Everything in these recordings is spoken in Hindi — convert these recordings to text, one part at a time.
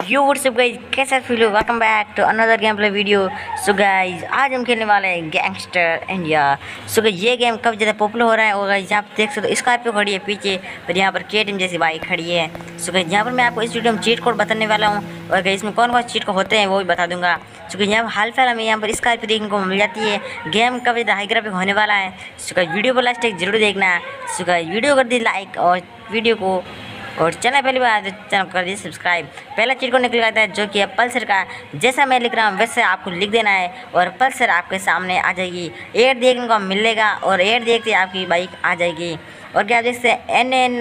यो व्हाट्सअप गाइस, कैसा फील हो? Welcome back to another game play video. So guys, आज हम खेलने वाले हैं गैंगस्टर इंडिया। सो गाइस, ये गेम कब ज़्यादा पॉपुलर हो रहा है और गाइस यहाँ पर देख सकते हो स्कॉर्पियो खड़ी है पीछे और यहाँ पर केटीएम जैसी बाइक खड़ी है। सो गाइस, यहाँ पर मैं आपको इस वीडियो में चीट कोड बताने वाला हूँ और गाइस इसमें कौन कौन चीट कोड होते हैं वो भी बता दूंगा। सो गाइस, यहाँ पर हाल फिलहाल हमें यहाँ पर स्कॉर्पियो देखने को मिल जाती है। गेम कब ज़्यादा हाई ग्राफिक होने वाला है। सो गाइस, वीडियो को लास्ट तक जरूर देखना। सो गाइस, वीडियो कर दी लाइक और वीडियो को और चैनल पहली बार तो चैनल कर दीजिए सब्सक्राइब। पहला चीट कोड निकल आता है जो कि है पल्सर का। जैसा मैं लिख रहा हूँ वैसे आपको लिख देना है और पल्सर आपके सामने आ जाएगी। एड देखने को मिलेगा और एड देखते आपकी बाइक आ जाएगी। और क्या देखते हैं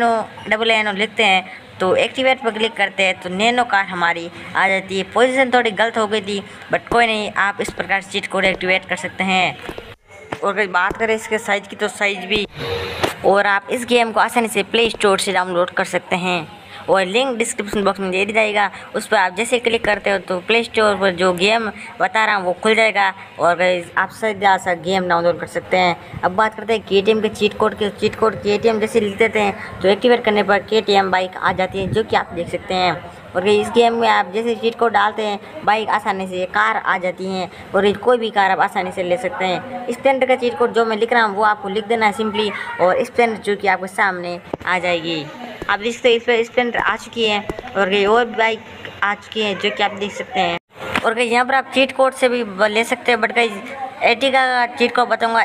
NNO लिखते हैं तो एक्टिवेट पर क्लिक करते हैं तो नैनो कार हमारी आ जाती है। पोजीशन थोड़ी गलत हो गई थी बट कोई नहीं, आप इस प्रकार से चीट कोड एक्टिवेट कर सकते हैं। और अगर बात करें इसके साइज़ की तो साइज़ भी, और आप इस गेम को आसानी से प्ले स्टोर से डाउनलोड कर सकते हैं और लिंक डिस्क्रिप्शन बॉक्स में दे दी जाएगा। उस पर आप जैसे क्लिक करते हो तो प्ले स्टोर पर जो गेम बता रहा हूँ वो खुल जाएगा और आप सीधा सा गेम डाउनलोड कर सकते हैं। अब बात करते हैं केटीएम के चीट कोड के। चीट कोड केटीएम जैसे लिख देते हैं तो एक्टिवेट करने पर केटीएम बाइक आ जाती है जो कि आप देख सकते हैं। और इस गेम में आप जैसे चीट कोड डालते हैं बाइक आसानी से कार आ जाती हैं और कोई भी कार आप आसानी से ले सकते हैं। स्प्लेंडर का चीट कोड जो मैं लिख रहा हूँ वो आपको लिख देना है सिंपली और स्प्लेंडर जो कि आपके सामने आ जाएगी। आप देख सकते हैं इस पर स्प्लेंडर आ चुकी है और और बाइक आ चुकी है जो कि आप देख सकते हैं। और यहाँ पर आप चीट कोड से भी ले सकते हैं बट एर्टिगा का चीट कोड बताऊंगा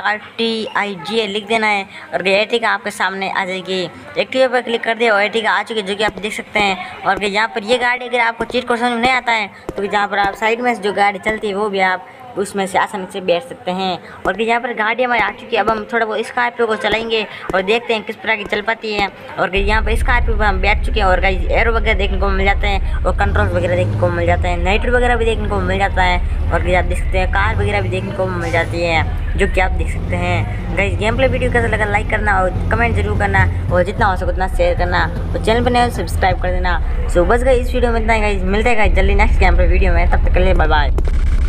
ERTIGA लिख देना है और एर्टिगा आपके सामने आ जाएगी। एक्टिव पर क्लिक कर दिया और एर्टिगा आ चुकी है जो कि आप देख सकते हैं। और यहाँ पर ये गाड़ी अगर आपको चीट कोड समझ में नहीं आता है तो यहाँ पर आप साइड में जो गाड़ी चलती है वो भी आप उसमें से आसानी से बैठ सकते हैं। और यहाँ पर गाड़ी हमारी आ चुकी है। अब हम थोड़ा बहुत स्कॉर्पियो को चलाएंगे और देखते हैं किस प्रकार की चल पाती है। और यहाँ पर स्कॉर्पियो पर हम बैठ चुके हैं और गाइस एरो वगैरह देखने को मिल जाते हैं और कंट्रोल वगैरह देखने को मिल जाता है। नाइट वगैरह भी देखने को मिल जाता है और आप देख सकते हैं कार वगैरह भी देखने को मिल जाती है जो कि आप देख सकते हैं। गाइस, गेम प्ले वीडियो कैसा लगा लाइक करना और कमेंट जरूर करना और जितना हो सके उतना शेयर करना और चैनल पर नए सब्सक्राइब कर देना। सो बस गाइस, इस वीडियो में इतना ही गाइस, मिलते हैं गाइस जल्दी नेक्स्ट गेम प्ले वीडियो में। तब तक के लिए बाय बाय।